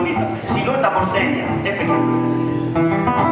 bonita. Silueta porteña, espectacular.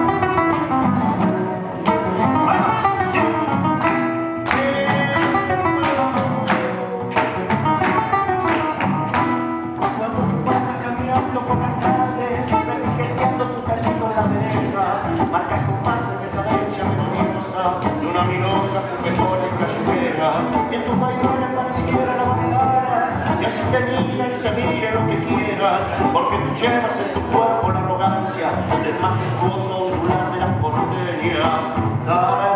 Por las tardes, permitiendo tu talento en la vereda, marcas compases de cadencia melodiosa de una milonga juguetona y callejera. Y en tus bailones pareciera la bailaras, y así te miran y te miren lo que quieran, porque tú llevas en tu cuerpo la arrogancia del majestuoso ondular de las porteñas.